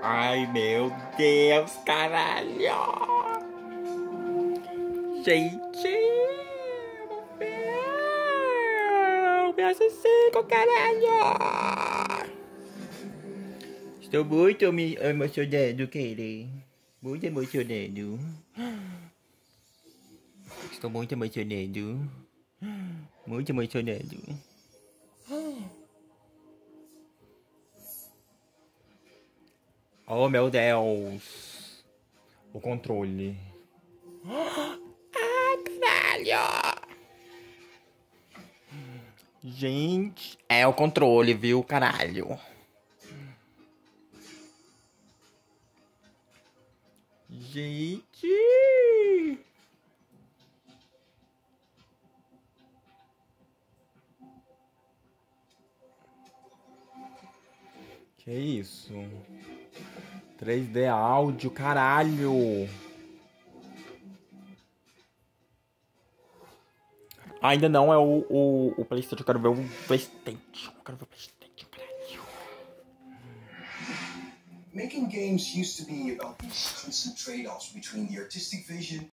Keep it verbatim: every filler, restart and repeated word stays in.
Ai, meu Deus, caralho! Gente! Meu Deus, cinco, caralho! Estou muito me emocionado, querido. Muito emocionado. Estou muito emocionado. Muito emocionado. Oh, meu Deus. O controle. Ah, caralho. Gente, é o controle, viu, caralho. Gente. Que isso? três D áudio, caralho. Ainda não é o, o, o PlayStation. Eu quero ver o PlayStation. Eu quero ver o PlayStation, caralho. Making games used to be about these constant trade-offs between the artistic vision